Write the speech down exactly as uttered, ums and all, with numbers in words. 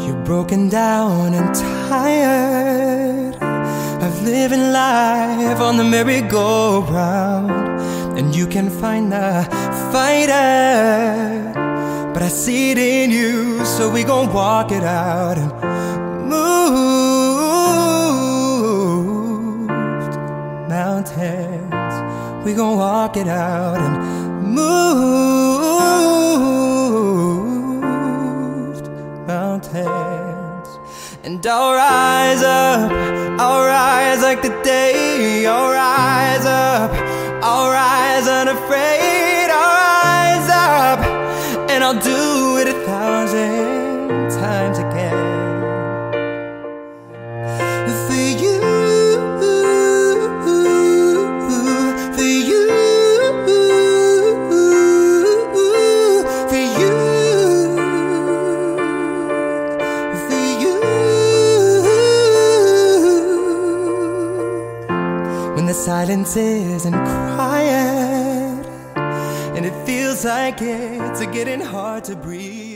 You're broken down and tired of living life on the merry-go-round, and you can find a fighter, but I see it in you, so we gon' walk it out and moved mountains. We gon' walk it out and moved mountains. And I'll rise up, I'll rise like the day. I'll rise up, I'll rise unafraid. I'll rise up, and I'll do it a thousand times again. For you, for you, for you, for you. When the silence isn't quiet and it feels like it's getting hard to breathe,